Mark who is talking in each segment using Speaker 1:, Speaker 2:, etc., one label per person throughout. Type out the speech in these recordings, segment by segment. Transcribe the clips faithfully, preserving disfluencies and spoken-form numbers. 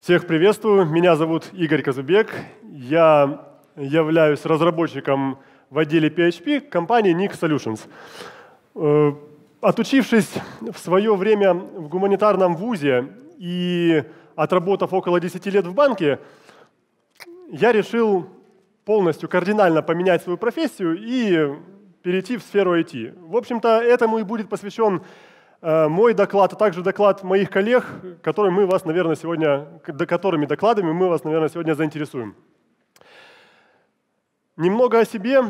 Speaker 1: Всех приветствую, меня зовут Игорь Казубек, я являюсь разработчиком в отделе пи эйч пи компании Nix Solutions. Отучившись в свое время в гуманитарном вузе и отработав около десяти лет в банке, я решил полностью кардинально поменять свою профессию и перейти в сферу ай ти. В общем-то, этому и будет посвящен мой доклад, а также доклад моих коллег, которыми мы вас, наверное, сегодня, которыми докладами мы вас, наверное, сегодня заинтересуем. Немного о себе.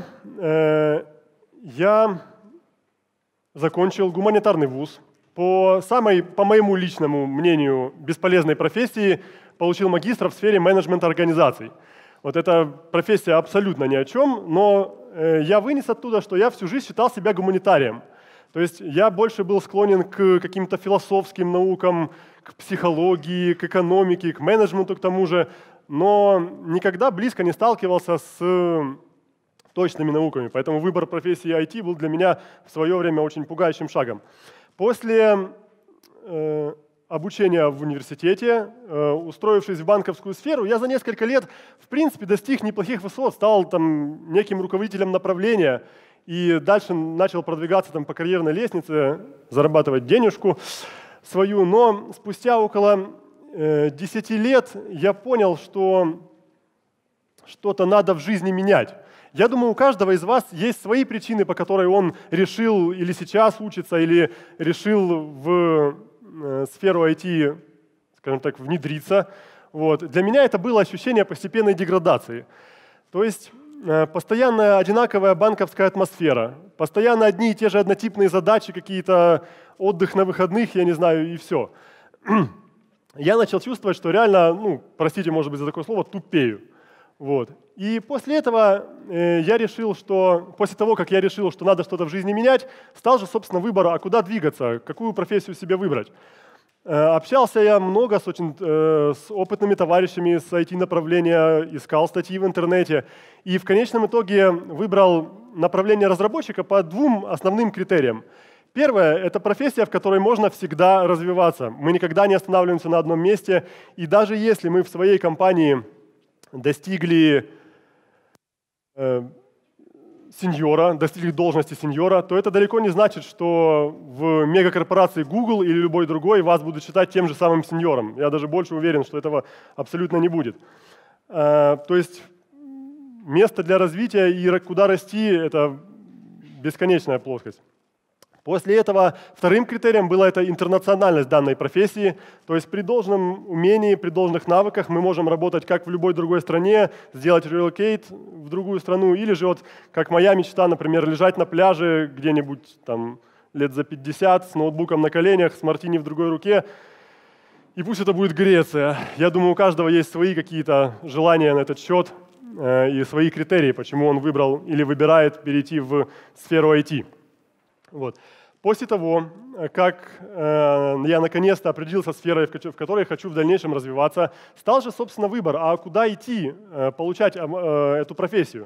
Speaker 1: Я закончил гуманитарный вуз. По самой, по моему личному мнению, бесполезной профессии получил магистра в сфере менеджмента организаций. Вот эта профессия абсолютно ни о чем, но я вынес оттуда, что я всю жизнь считал себя гуманитарием. То есть я больше был склонен к каким-то философским наукам, к психологии, к экономике, к менеджменту к тому же, но никогда близко не сталкивался с точными науками. Поэтому выбор профессии ай ти был для меня в свое время очень пугающим шагом. После э, обучения в университете, э, устроившись в банковскую сферу, я за несколько лет, в принципе, достиг неплохих высот, стал там неким руководителем направления, и дальше начал продвигаться там по карьерной лестнице, зарабатывать денежку свою. Но спустя около э, десяти лет я понял, что что-то надо в жизни менять. Я думаю, у каждого из вас есть свои причины, по которой он решил или сейчас учится, или решил в э, сферу ай ти, скажем так, внедриться. Вот. Для меня это было ощущение постепенной деградации. То есть постоянная одинаковая банковская атмосфера, постоянно одни и те же однотипные задачи, какие-то отдых на выходных, я не знаю, и все. Я начал чувствовать, что реально, ну, простите, может быть, за такое слово, тупею. Вот. И после этого э, я решил, что, после того, как я решил, что надо что-то в жизни менять, стал же, собственно, выбор, а куда двигаться, какую профессию себе выбрать. Общался я много с, очень, э, с опытными товарищами с ай ти-направления, искал статьи в интернете и в конечном итоге выбрал направление разработчика по двум основным критериям. Первое – это профессия, в которой можно всегда развиваться. Мы никогда не останавливаемся на одном месте, и даже если мы в своей компании достигли э, сеньора, достигли должности сеньора, то это далеко не значит, что в мегакорпорации Google или любой другой вас будут считать тем же самым сеньором. Я даже больше уверен, что этого абсолютно не будет. То есть место для развития и куда расти – это бесконечная плоскость. После этого вторым критерием была это интернациональность данной профессии. То есть при должном умении, при должных навыках мы можем работать как в любой другой стране, сделать релокейт в другую страну, или же вот, как моя мечта, например, лежать на пляже где-нибудь там лет за пятьдесят с ноутбуком на коленях, с мартини в другой руке, и пусть это будет Греция. Я думаю, у каждого есть свои какие-то желания на этот счет э, и свои критерии, почему он выбрал или выбирает перейти в сферу ай ти. Вот. После того, как э, я наконец-то определился с сферой, в которой хочу в дальнейшем развиваться, стал же, собственно, выбор, а куда идти, э, получать э, эту профессию.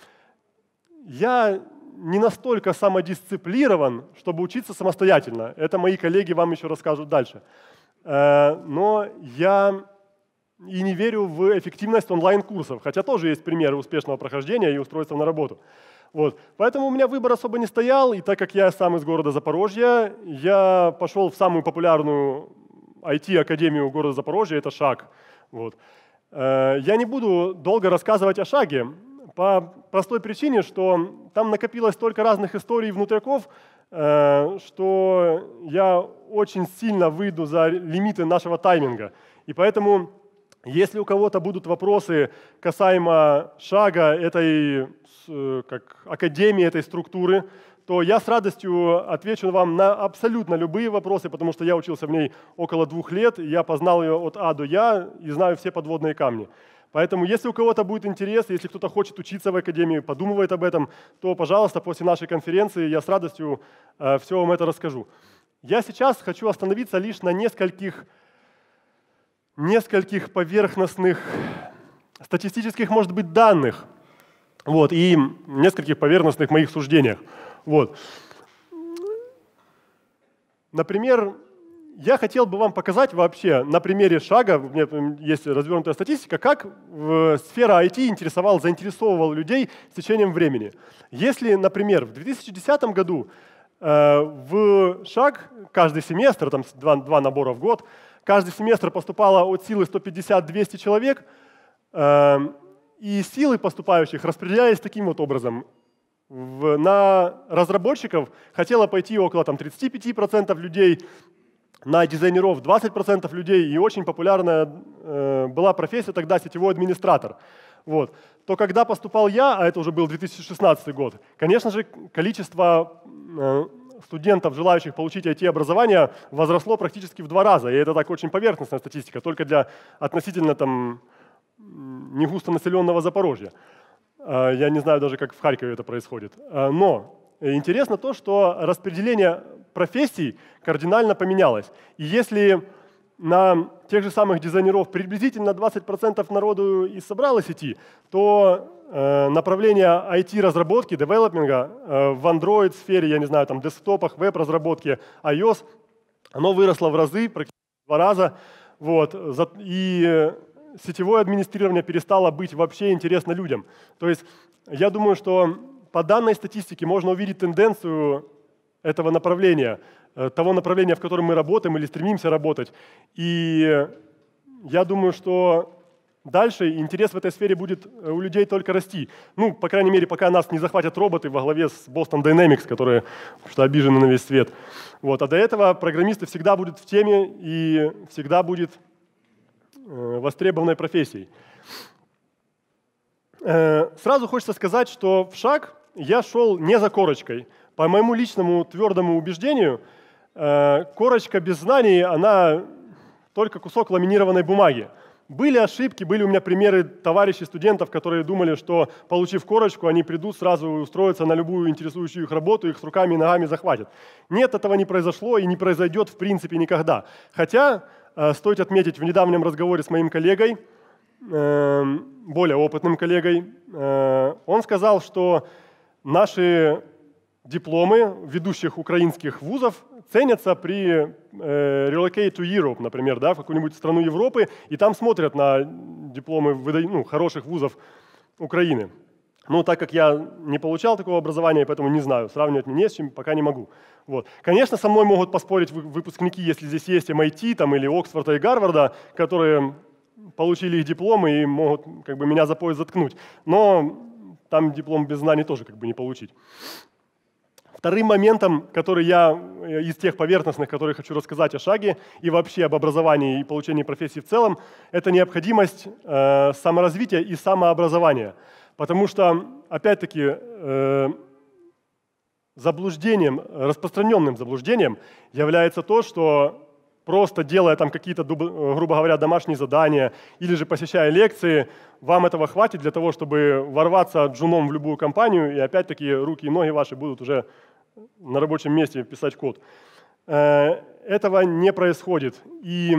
Speaker 1: Я не настолько самодисциплирован, чтобы учиться самостоятельно. Это мои коллеги вам еще расскажут дальше. Э, но я и не верю в эффективность онлайн-курсов, хотя тоже есть примеры успешного прохождения и устройства на работу. Вот. Поэтому у меня выбор особо не стоял, и так как я сам из города Запорожья, я пошел в самую популярную ай ти-академию города Запорожья, это ШАГ. Вот. Я не буду долго рассказывать о ШАГе по простой причине, что там накопилось столько разных историй внутряков, что я очень сильно выйду за лимиты нашего тайминга. И поэтому, если у кого-то будут вопросы касаемо ШАГа, этой как академии, этой структуры, то я с радостью отвечу вам на абсолютно любые вопросы, потому что я учился в ней около двух лет, я познал ее от А до Я и знаю все подводные камни. Поэтому, если у кого-то будет интерес, если кто-то хочет учиться в академии, подумывает об этом, то, пожалуйста, после нашей конференции я с радостью э, все вам это расскажу. Я сейчас хочу остановиться лишь на нескольких, нескольких поверхностных статистических, может быть, данных, вот, и нескольких поверхностных моих суждениях. Вот. Например, я хотел бы вам показать вообще на примере шага, у меня есть развернутая статистика, как сфера ай ти интересовала, заинтересовывала людей с течением времени. Если, например, в две тысячи десятом году э, в шаг каждый семестр, там два, два набора в год, каждый семестр поступало от силы сто пятьдесят — двести человек, э, и силы поступающих распределялись таким вот образом. В, на разработчиков хотело пойти около там, тридцати пяти процентов людей, на дизайнеров двадцать процентов людей, и очень популярная э, была профессия тогда сетевой администратор. Вот. То когда поступал я, а это уже был две тысячи шестнадцатый год, конечно же, количество э, студентов, желающих получить ай ти-образование, возросло практически в два раза. И это так очень поверхностная статистика, только для относительно там, негустонаселенного Запорожья. Э, я не знаю даже, как в Харькове это происходит. Э, но интересно то, что распределение профессий кардинально поменялось. И если на тех же самых дизайнеров приблизительно двадцать процентов народу и собралось идти, то э, направление ай ти-разработки, девелопмента э, в Android-сфере, я не знаю, там, десктопах, веб-разработке, iOS, оно выросло в разы, практически в два раза. Вот, и сетевое администрирование перестало быть вообще интересно людям. То есть я думаю, что по данной статистике можно увидеть тенденцию этого направления, того направления, в котором мы работаем или стремимся работать. И я думаю, что дальше интерес в этой сфере будет у людей только расти. Ну, по крайней мере, пока нас не захватят роботы во главе с Boston Dynamics, которые что обижены на весь свет. Вот. А до этого программисты всегда будут в теме и всегда будет востребованной профессией. Сразу хочется сказать, что в шаг я шел не за корочкой. По моему личному твердому убеждению, корочка без знаний, она только кусок ламинированной бумаги. Были ошибки, были у меня примеры товарищей студентов, которые думали, что, получив корочку, они придут сразу и устроятся на любую интересующую их работу, их с руками и ногами захватят. Нет, этого не произошло и не произойдет в принципе никогда. Хотя, стоит отметить, в недавнем разговоре с моим коллегой, более опытным коллегой, он сказал, что наши дипломы ведущих украинских вузов ценятся при э, Relocate to Europe, например, да, в какую-нибудь страну Европы, и там смотрят на дипломы ну, хороших вузов Украины. Ну, так как я не получал такого образования, поэтому не знаю, сравнивать мне не с чем, пока не могу. Вот. Конечно, со мной могут поспорить выпускники, если здесь есть эм ай ти там, или Оксфорда и Гарварда, которые получили их дипломы и могут как бы, меня за пояс заткнуть. Но там диплом без знаний тоже как бы не получить. Вторым моментом, который я из тех поверхностных, которые хочу рассказать о шаге и вообще об образовании и получении профессии в целом, это необходимость э, саморазвития и самообразования. Потому что, опять-таки, э, заблуждением, распространенным заблуждением является то, что просто делая там какие-то, грубо говоря, домашние задания или же посещая лекции, вам этого хватит для того, чтобы ворваться джуном в любую компанию, и опять-таки руки и ноги ваши будут уже на рабочем месте писать код. Этого не происходит. И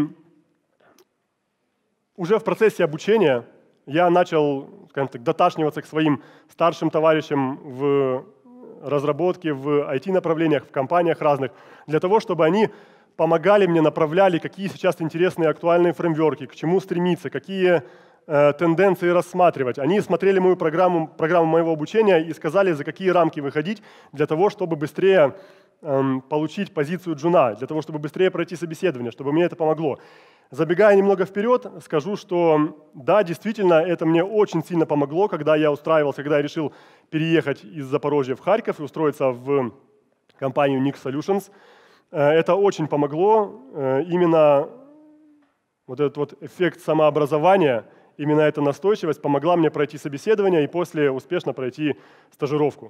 Speaker 1: уже в процессе обучения я начал, скажем так, доташниваться к своим старшим товарищам в разработке, в ай ти-направлениях, в компаниях разных, для того, чтобы они помогали мне, направляли, какие сейчас интересные актуальные фреймворки, к чему стремиться, какие э, тенденции рассматривать. Они смотрели мою программу, программу моего обучения и сказали, за какие рамки выходить для того, чтобы быстрее э, получить позицию джуна, для того, чтобы быстрее пройти собеседование, чтобы мне это помогло. Забегая немного вперед, скажу, что да, действительно, это мне очень сильно помогло, когда я устраивался, когда я решил переехать из Запорожья в Харьков и устроиться в компанию Nix Solutions. Это очень помогло, именно вот этот вот эффект самообразования, именно эта настойчивость помогла мне пройти собеседование и после успешно пройти стажировку.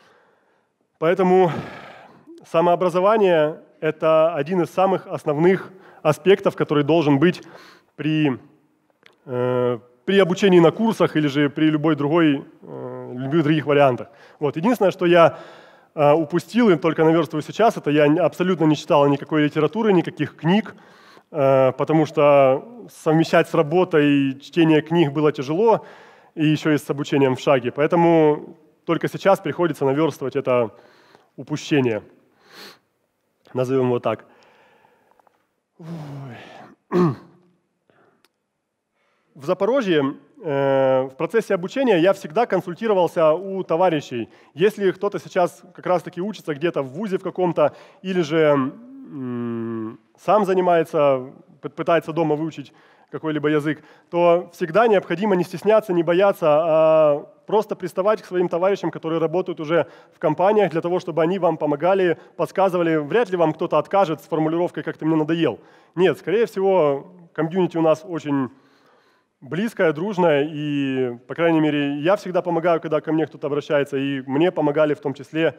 Speaker 1: Поэтому самообразование – это один из самых основных аспектов, который должен быть при, э, при обучении на курсах или же при любой другой, э, любых других вариантах. Вот. Единственное, что я э, упустил и только наверстываю сейчас, это я абсолютно не читал никакой литературы, никаких книг, э, потому что совмещать с работой чтение книг было тяжело, и еще и с обучением в шаге. Поэтому только сейчас приходится наверстывать это упущение. Назовем его так. В Запорожье э, в процессе обучения я всегда консультировался у товарищей. Если кто-то сейчас как раз-таки учится где-то в вузе в каком-то или же м, сам занимается, пытается дома выучить какой-либо язык, то всегда необходимо не стесняться, не бояться, а просто приставать к своим товарищам, которые работают уже в компаниях, для того, чтобы они вам помогали, подсказывали. Вряд ли вам кто-то откажет с формулировкой «как ты мне надоел». Нет, скорее всего, комьюнити у нас очень близкая, дружная, и, по крайней мере, я всегда помогаю, когда ко мне кто-то обращается, и мне помогали в том числе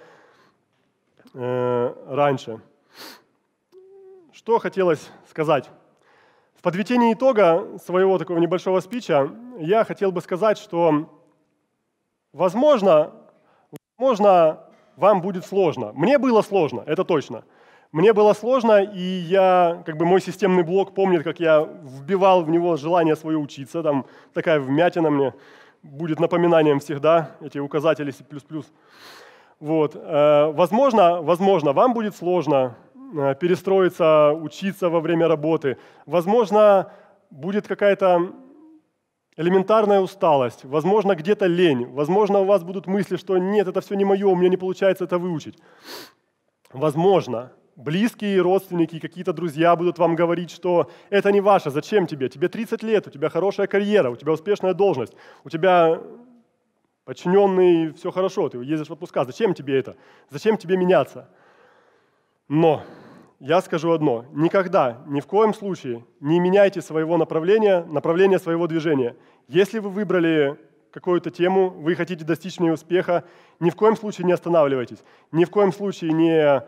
Speaker 1: э, раньше. Что хотелось сказать? В подведении итога своего такого небольшого спича я хотел бы сказать, что, возможно, возможно, вам будет сложно. Мне было сложно, это точно. Мне было сложно, и я, как бы мой системный блок помнит, как я вбивал в него желание свое учиться. Там такая вмятина мне будет напоминанием всегда, эти указатели си плюс плюс. Вот. Возможно, возможно, вам будет сложно перестроиться, учиться во время работы. Возможно, будет какая-то элементарная усталость, возможно, где-то лень, возможно, у вас будут мысли, что нет, это все не мое, у меня не получается это выучить. Возможно, близкие родственники, какие-то друзья будут вам говорить, что это не ваше, зачем тебе? Тебе тридцать лет, у тебя хорошая карьера, у тебя успешная должность, у тебя подчиненный, все хорошо, ты ездишь в отпуска, зачем тебе это? Зачем тебе меняться? Но я скажу одно, никогда, ни в коем случае не меняйте своего направления, направления своего движения. Если вы выбрали какую-то тему, вы хотите достичь в ней успеха, ни в коем случае не останавливайтесь, ни в коем случае не,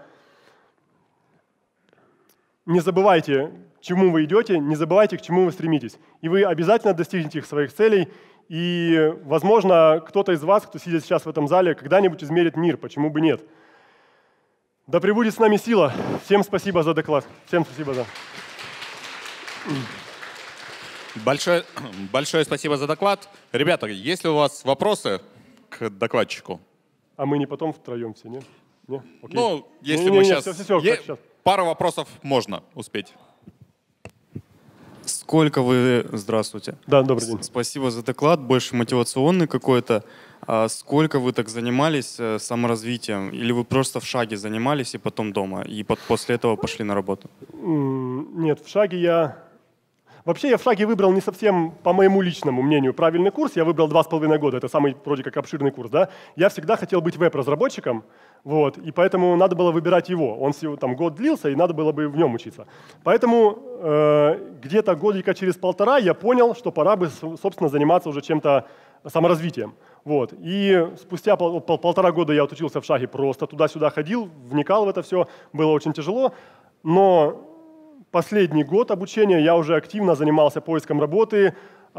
Speaker 1: не забывайте, к чему вы идете, не забывайте, к чему вы стремитесь. И вы обязательно достигнете своих целей, и, возможно, кто-то из вас, кто сидит сейчас в этом зале, когда-нибудь измерит мир, почему бы нет. Да пребудет с нами сила. Всем спасибо за доклад. Всем спасибо за...
Speaker 2: Большое, большое спасибо за доклад. Ребята, есть ли у вас вопросы к докладчику?
Speaker 1: А мы не потом втроем все, нет? Не? Окей.
Speaker 2: Ну, если
Speaker 1: не,
Speaker 2: мы
Speaker 1: не, не,
Speaker 2: сейчас...
Speaker 1: Все, все, все,
Speaker 2: е...
Speaker 1: сейчас.
Speaker 2: Пару вопросов можно успеть.
Speaker 3: Сколько вы... Здравствуйте.
Speaker 1: Да, добрый день.
Speaker 3: Спасибо за доклад, больше мотивационный какой-то. А сколько вы так занимались саморазвитием? Или вы просто в шаге занимались и потом дома, и после этого пошли на работу?
Speaker 1: Нет, в шаге я... Вообще я в шаге выбрал не совсем, по моему личному мнению, правильный курс. Я выбрал два с половиной года, это самый вроде как обширный курс. Да? Я всегда хотел быть веб-разработчиком, вот, и поэтому надо было выбирать его. Он всего там год длился, и надо было бы в нем учиться. Поэтому э, где-то годика через полтора я понял, что пора бы, собственно, заниматься уже чем-то саморазвитием. Вот. И спустя пол, пол, полтора года я отучился в шаге, просто туда-сюда ходил, вникал в это все, было очень тяжело, но последний год обучения я уже активно занимался поиском работы,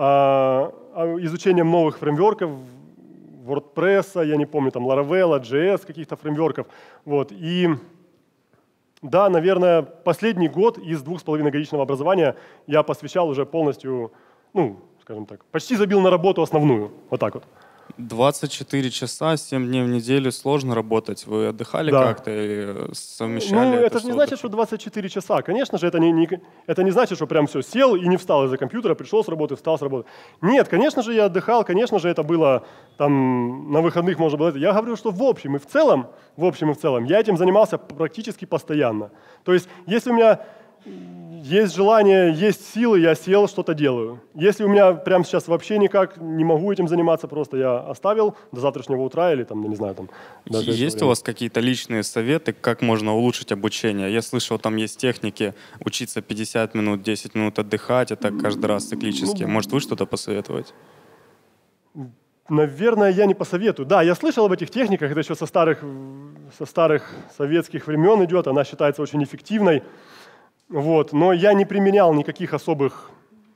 Speaker 1: изучением новых фреймворков, WordPress, я не помню, там Laravel, джей эс, каких-то фреймворков. Вот. И да, наверное, последний год из двух с половиной годичного образования я посвящал уже полностью, ну, скажем так, почти забил на работу основную, вот так вот.
Speaker 3: двадцать четыре часа, семь дней в неделю сложно работать. Вы отдыхали
Speaker 1: да.
Speaker 3: как-то и совмещали?
Speaker 1: Ну, это, это
Speaker 3: же
Speaker 1: не значит, что двадцать четыре часа. Конечно же, это не, не, это не значит, что прям все сел и не встал из-за компьютера, пришел с работы, встал с работы. Нет, конечно же, я отдыхал, конечно же, это было там на выходных можно было. Я говорю, что в общем и в целом, в общем и в целом, я этим занимался практически постоянно. То есть, если у меня есть желание, есть силы, я сел, что-то делаю. Если у меня прямо сейчас вообще никак не могу этим заниматься, просто я оставил до завтрашнего утра или там, не знаю, там.
Speaker 3: Есть у вас какие-то личные советы, как можно улучшить обучение? Я слышал, там есть техники учиться пятьдесят минут, десять минут отдыхать, это каждый раз циклически.
Speaker 1: Ну,
Speaker 3: может, вы что-то посоветовать?
Speaker 1: Наверное, я не посоветую. Да, я слышал об этих техниках, это еще со старых, со старых советских времен идет, она считается очень эффективной. Вот. Но я не применял никаких особых,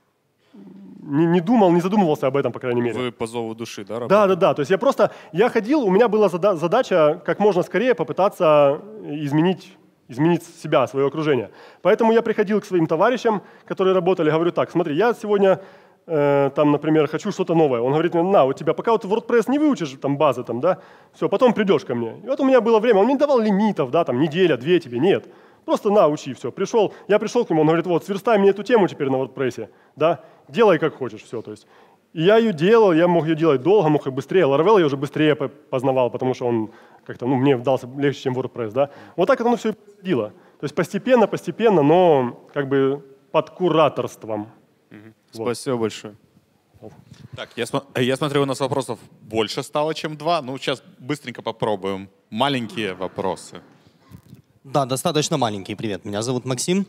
Speaker 1: не, не думал, не задумывался об этом, по крайней мере.
Speaker 3: Вы по зову души, да, работаете?
Speaker 1: Да, да, да. То есть я просто, я ходил, у меня была зада- задача как можно скорее попытаться изменить, изменить себя, свое окружение. Поэтому я приходил к своим товарищам, которые работали, говорю так, смотри, я сегодня, э, там, например, хочу что-то новое. Он говорит мне, на, у тебя, пока вот WordPress не выучишь, там, базы, там, да, все, потом придешь ко мне. И вот у меня было время, он мне не давал лимитов, да, там, неделя, две тебе, нет. Просто на, учи, все. Пришел, я пришел к нему, он говорит, вот, сверстай мне эту тему теперь на WordPress, да, делай как хочешь, все, то есть. И я ее делал, я мог ее делать долго, мог и быстрее. Laravel я уже быстрее познавал, потому что он как-то, ну, мне дался легче, чем WordPress, да. Вот так это оно все и происходило. То есть постепенно, постепенно, но как бы под кураторством.
Speaker 3: Угу.
Speaker 1: Вот.
Speaker 3: Спасибо большое.
Speaker 2: Так, я, см я смотрю, у нас вопросов больше стало, чем два. Ну, сейчас быстренько попробуем. Маленькие вопросы.
Speaker 4: Да, достаточно маленький. Привет, меня зовут Максим.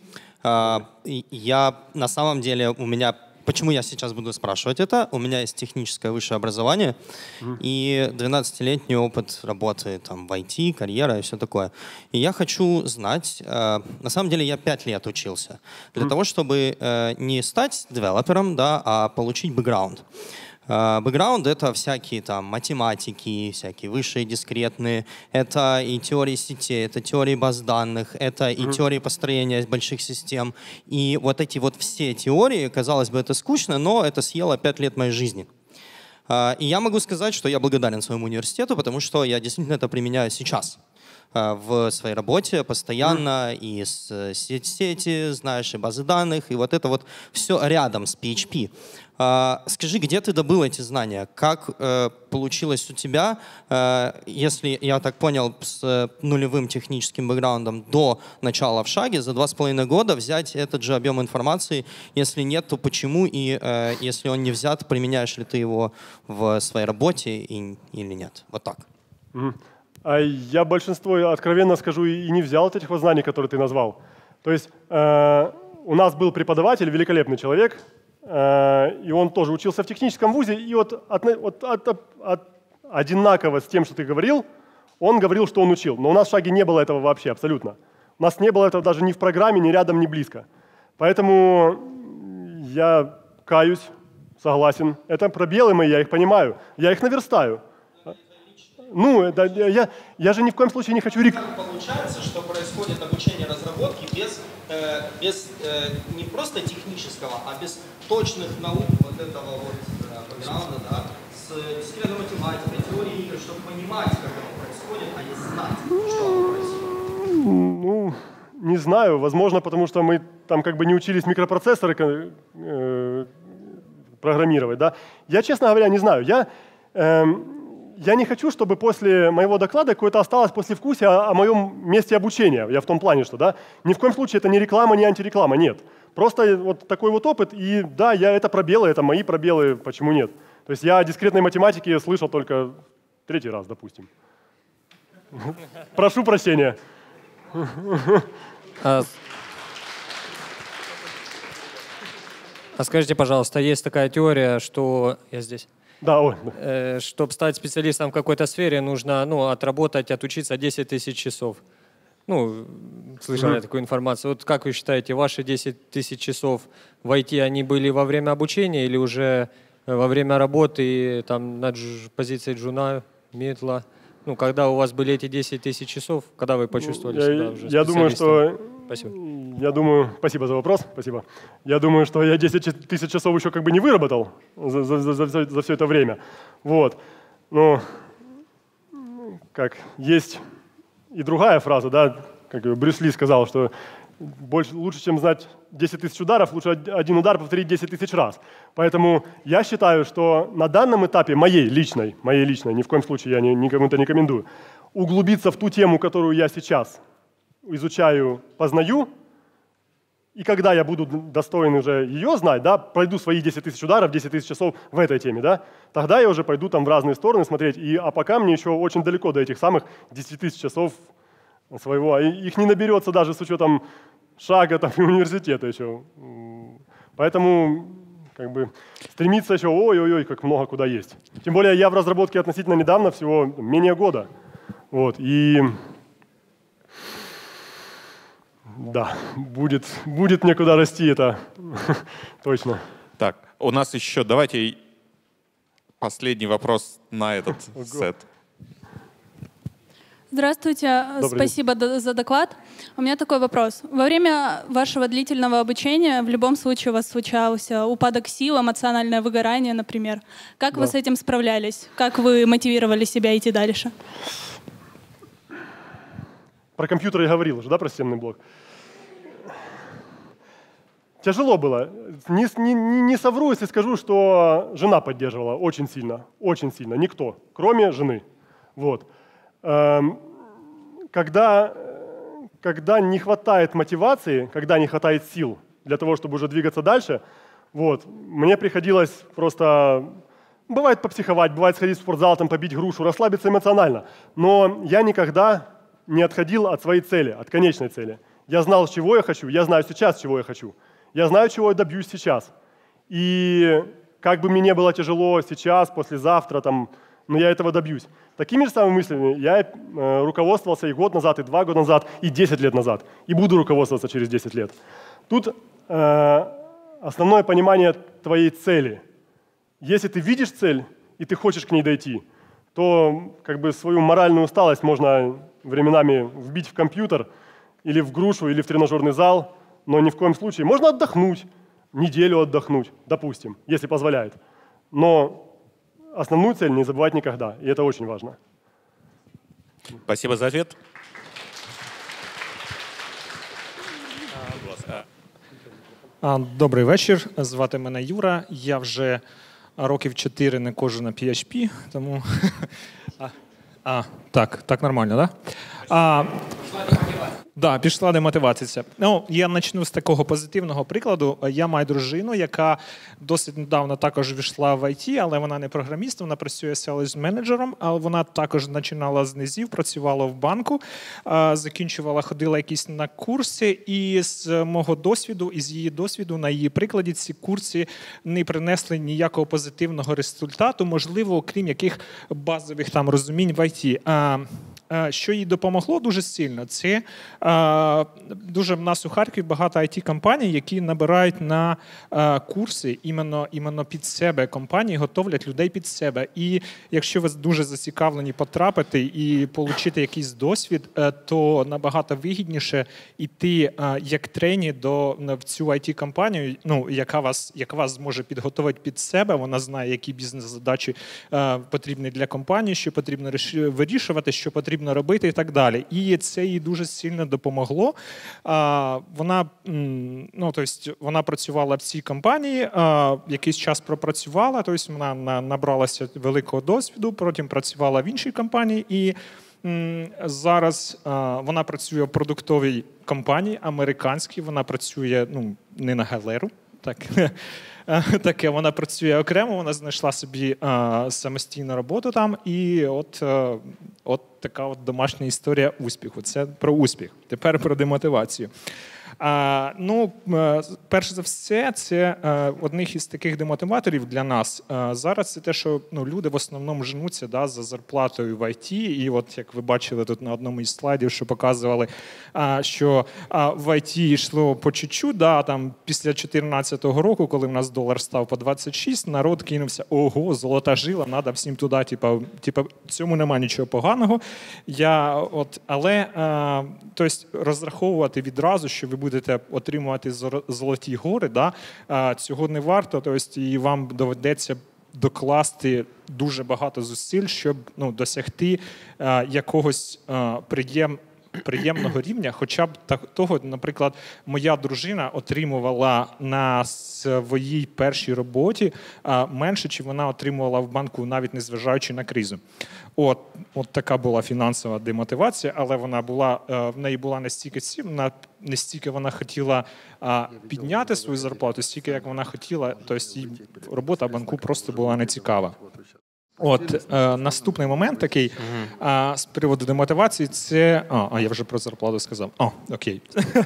Speaker 4: Я на самом деле, у меня, почему я сейчас буду спрашивать это? У меня есть техническое высшее образование mm. и двенадцатилетний опыт работы там, в ай ти, карьера и все такое. И я хочу знать, на самом деле я пять лет учился для mm. того, чтобы не стать девелопером, да, а получить бэкграунд. Бэкграунд — это всякие там математики, всякие высшие дискретные, это и теории сетей, это теории баз данных, это и mm-hmm. теории построения больших систем. И вот эти вот все теории, казалось бы, это скучно, но это съело пять лет моей жизни. И я могу сказать, что я благодарен своему университету, потому что я действительно это применяю сейчас в своей работе постоянно, mm. и с сети, знаешь, и базы данных, и вот это вот все рядом с пи эйч пи. Скажи, где ты добыл эти знания? Как э, получилось у тебя, э, если, я так понял, с нулевым техническим бэкграундом до начала в шаге за два с половиной года взять этот же объем информации? Если нет, то почему? И э, если он не взят, применяешь ли ты его в своей работе и, или нет? Вот так.
Speaker 1: Mm. А я большинство, откровенно скажу, и не взял этих вот знаний, которые ты назвал. То есть э, у нас был преподаватель, великолепный человек, и он тоже учился в техническом вузе, и вот, от, от, от, от, одинаково с тем, что ты говорил, он говорил, что он учил. Но у нас в шаге не было этого вообще, абсолютно. У нас не было этого даже ни в программе, ни рядом, ни близко. Поэтому я каюсь, согласен. Это пробелы мои, я их понимаю. Я их наверстаю. Ну, это, я, я же ни в коем случае не хочу...
Speaker 4: Как получается, что происходит обучение разработки без, э, без э, не просто технического, а без точных наук вот этого вот э, бэкграунда, да, с дискретной математикой, теорией игр, чтобы понимать, как оно происходит, а не знать, что оно происходит?
Speaker 1: Ну, не знаю. Возможно, потому что мы там как бы не учились микропроцессоры э, программировать, да. Я, честно говоря, не знаю. Я... Э, Я не хочу, чтобы после моего доклада какое-то осталось послевкусие о, о моем месте обучения. Я в том плане, что да, ни в коем случае это не реклама, не антиреклама, нет. Просто вот такой вот опыт, и да, я, это пробелы, это мои пробелы, почему нет? То есть я о дискретной математике слышал только третий раз, допустим. Прошу прощения.
Speaker 5: А скажите, пожалуйста, есть такая теория, что... Я здесь.
Speaker 1: Да, ой.
Speaker 5: Э, чтобы стать специалистом в какой-то сфере, нужно ну, отработать, отучиться десять тысяч часов. Ну, слышали mm-hmm. такую информацию. Вот как вы считаете, ваши десять тысяч часов в ай ти, они были во время обучения или уже во время работы там, на дж- позиции джуна, мидла? Ну, когда у вас были эти десять тысяч часов, когда вы почувствовали
Speaker 1: я,
Speaker 5: себя уже
Speaker 1: я думаю, что
Speaker 5: Спасибо.
Speaker 1: Я думаю, спасибо за вопрос, спасибо. Я думаю, что я десять тысяч часов еще как бы не выработал за, за, за, за, за все это время. Вот. Но как есть и другая фраза, да, как Брюс Ли сказал, что больше, лучше, чем знать десять тысяч ударов, лучше один удар повторить десять тысяч раз. Поэтому я считаю, что на данном этапе моей личной, моей личной, ни в коем случае я никому это не рекомендую, углубиться в ту тему, которую я сейчас изучаю, познаю, и когда я буду достоин уже ее знать, да, пройду свои десять тысяч ударов, десять тысяч часов в этой теме, да, тогда я уже пойду там в разные стороны смотреть, и, а пока мне еще очень далеко до этих самых десяти тысяч часов своего, и их не наберется даже с учетом шага там, и университета еще. Поэтому как бы стремиться еще, ой-ой-ой, как много куда есть. Тем более я в разработке относительно недавно, всего менее года. Вот, и да, будет, будет мне куда расти, это точно.
Speaker 2: Так, у нас еще, давайте последний вопрос на этот сет.
Speaker 6: Здравствуйте,
Speaker 1: Добрый
Speaker 6: спасибо
Speaker 1: день.
Speaker 6: за доклад. У меня такой вопрос. Во время вашего длительного обучения в любом случае у вас случался упадок сил, эмоциональное выгорание, например. Как
Speaker 1: Да.
Speaker 6: вы с этим справлялись? Как вы мотивировали себя идти дальше?
Speaker 1: Про компьютер я говорил уже, да, про системный блок. Тяжело было. Не, не, не совру, если скажу, что жена поддерживала очень сильно, очень сильно. Никто, кроме жены. Вот. Когда, когда не хватает мотивации, когда не хватает сил для того, чтобы уже двигаться дальше, вот, мне приходилось просто, бывает попсиховать, бывает сходить в спортзал, там, побить грушу, расслабиться эмоционально. Но я никогда не отходил от своей цели, от конечной цели. Я знал, чего я хочу, я знаю сейчас, чего я хочу. Я знаю, чего я добьюсь сейчас. И как бы мне не было тяжело сейчас, послезавтра, там, но я этого добьюсь. Такими же самыми мыслями я э, руководствовался и год назад, и два года назад, и десять лет назад. И буду руководствоваться через десять лет. Тут э, основное понимание твоей цели. Если ты видишь цель, и ты хочешь к ней дойти, то как бы свою моральную усталость можно временами вбить в компьютер, или в грушу, или в тренажерный зал, но ни в коем случае. Можно отдохнуть, неделю отдохнуть, допустим, если позволяет. Но основную цель не забывать никогда, и это очень важно.
Speaker 2: Спасибо за ответ.
Speaker 7: Добрий вечір. Звати мене Юра. Я вже років чотири не кожу на пі ейч пі, тому... А, а так, так нормально, да? А, Да, пішла демотивація. Ну, я почну з такого позитивного прикладу. Я маю дружину, яка досить недавно також війшла в ай ті, але вона не програміст, вона працює селс-менеджером, але вона також починала з низів, працювала в банку, закінчувала, ходила якісь на курси, і з мого досвіду, і з її досвіду, на її прикладі, ці курси не принесли ніякого позитивного результату, можливо, окрім яких базових там розумінь в ай ті. Що їй допомогло дуже сильно, це а, дуже в нас у Харкові багато ай ті-компаній, які набирають на а, курси іменно, іменно під себе. Компанії готовлять людей під себе. І якщо ви дуже зацікавлені потрапити і отримати якийсь досвід, то набагато вигідніше йти а, як трені до, в цю ай ті-компанію, ну, яка, вас, яка вас зможе підготувати під себе. Вона знає, які бізнес-задачі а, потрібні для компанії, що потрібно вирішувати, що потрібно робити і так далі. І це їй дуже сильно допомогло. А, вона, ну, тобто, вона працювала в цій компанії, а, якийсь час пропрацювала, тобто вона набралася великого досвіду, потім працювала в іншій компанії і м, зараз а, вона працює в продуктовій компанії, американській, вона працює, ну, не на галеру, так, таке, вона працює окремо, вона знайшла собі а, самостійну роботу там, і от, а, от така от домашня історія успіху. Це про успіх. Тепер про демотивацію. А, ну, перш за все, це а, одних із таких демотиваторів для нас. А, зараз це те, що, ну, люди в основному женуться, да, за зарплатою в ай ті. І от, як ви бачили тут на одному із слайдів, що показували, а, що а, в ай ті йшло по чуть-чуть, да, там, після дві тисячі чотирнадцятого року, коли в нас долар став по двадцять шість, народ кинувся, ого, золота жила, треба всім туди, типа, типа, цьому нема нічого поганого. Я, от, але, а, тобто, розраховувати відразу, що ви будете отримувати золоті гори, да, цього не варто, тобто, і вам доведеться докласти дуже багато зусиль, щоб, ну, досягти а, якогось а, приєм, приємного рівня, хоча б того, наприклад, моя дружина отримувала на своїй першій роботі а, менше, чи вона отримувала в банку, навіть незважаючи на кризу. От, от така була фінансова демотивація, але вона була, в неї була настільки, настільки вона хотіла а, підняти свою зарплату, стільки, як вона хотіла, тобто робота в банку просто була нецікава. От, е, наступний момент такий, е, з приводу демотивації, це... А, а, я вже про зарплату сказав. О, окей.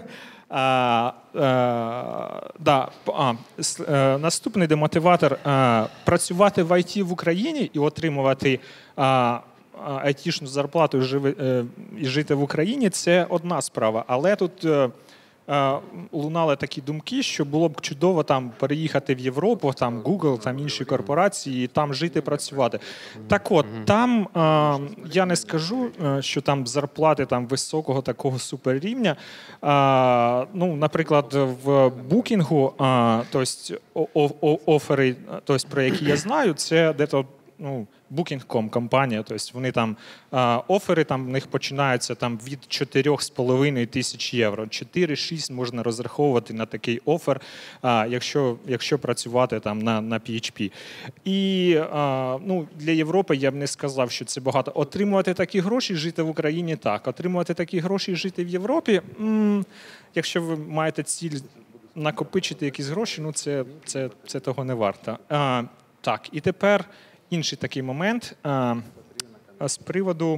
Speaker 7: А, е, да, а, е, наступний демотиватор е, – працювати в ай ті в Україні і отримувати а, айтішну зарплату і, живи, е, і жити в Україні – це одна справа. Але тут е, е, лунали такі думки, що було б чудово там переїхати в Європу, там Google, там інші корпорації, і там жити, працювати. Так от, там е, я не скажу, що там зарплати там високого такого суперрівня. Е, ну, наприклад, в букінгу, е, тобто, офери, тобто, про які я знаю, це десь ну, букінг точка ком компанія, тобто вони там а, офери там в них починаються там від чотири з половиною тисяч євро. чотири-шість можна розраховувати на такий офер, а, якщо, якщо працювати там на, на пі ейч пі. І а, ну, для Європи я б не сказав, що це багато. Отримувати такі гроші, жити в Україні – так. Отримувати такі гроші і жити в Європі м- – якщо ви маєте ціль накопичити якісь гроші, ну це, це, це того не варто. А, так, і тепер інший такий момент. А, з приводу,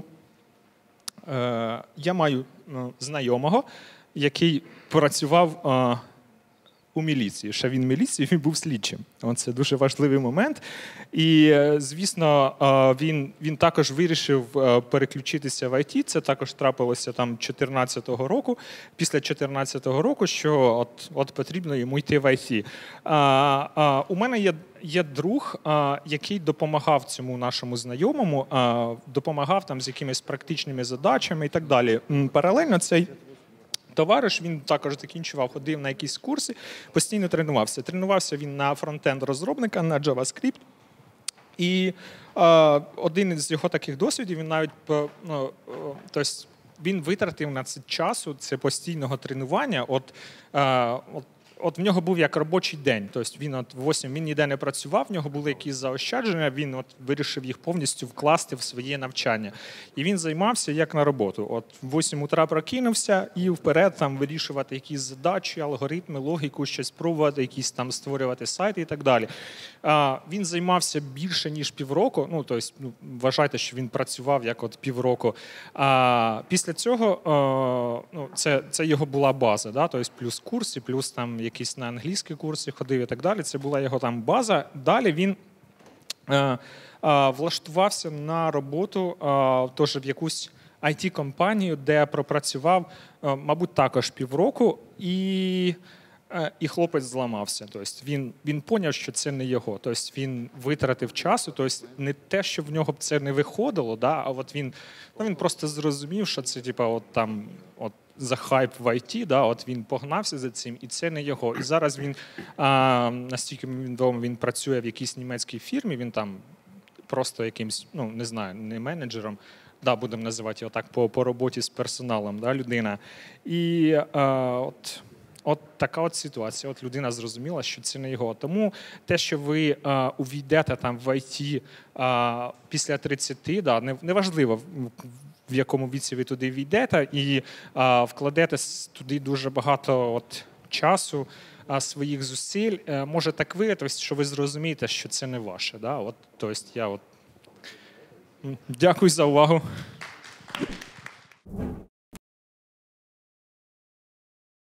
Speaker 7: а, я маю а, знайомого, який працював а, у міліції. Ще він в міліції, він був слідчим. Це дуже важливий момент. І, звісно, він, він також вирішив переключитися в ай ті. Це також трапилося там чотирнадцятого року. Після чотирнадцятого року, що от, от потрібно йому йти в ай ті. А, а, у мене є, є друг, а, який допомагав цьому нашому знайомому, а, допомагав там з якимись практичними задачами і так далі. Паралельно цей товариш, він також закінчував, ходив на якісь курси, постійно тренувався. Тренувався він на фронтенд-розробника, на JavaScript. І е, один із його таких досвідів, він навіть, ну, тобто, він витратив на це часу, це постійного тренування. От, е, от, от в нього був як робочий день. Тобто він от восьми, він ніде не працював, в нього були якісь заощадження, він от вирішив їх повністю вкласти в своє навчання. І він займався як на роботу. От в восьмій утра прокинувся і вперед там вирішувати якісь задачі, алгоритми, логіку, щось пробувати, якісь там створювати сайти і так далі. А, він займався більше, ніж півроку. Ну, тобто, ну, вважайте, що він працював як от півроку. А після цього, а, ну, це, це його була база, да? Тобто плюс курси, плюс там якісь на англійські курси ходив і так далі. Це була його там база. Далі він е, е, влаштувався на роботу е, теж в якусь ай ті-компанію, де пропрацював, е, мабуть, також півроку, і, е, і хлопець зламався. Тобто він, він поняв, що це не його. Тобто він витратив часу, тобто не те, що в нього б це не виходило, да? А от він, ну, він просто зрозумів, що це типа, от там от, за хайп в ай ті, да, от він погнався за цим, і це не його. І зараз він, а, настільки він відомо, він працює в якійсь німецькій фірмі, він там просто якимсь, ну, не знаю, не менеджером, да, будемо називати його так, по, по роботі з персоналом, да, людина. І а, от, от така от ситуація, от людина зрозуміла, що це не його. Тому те, що ви а, увійдете там в ай ті а, після тридцяти, да, не, неважливо, в якому віці ви туди війдете, і а, вкладете туди дуже багато от, часу, а, своїх зусиль, а, може так виявитися, що ви зрозумієте, що це не ваше. Да? От, тобто я от... Дякую за увагу.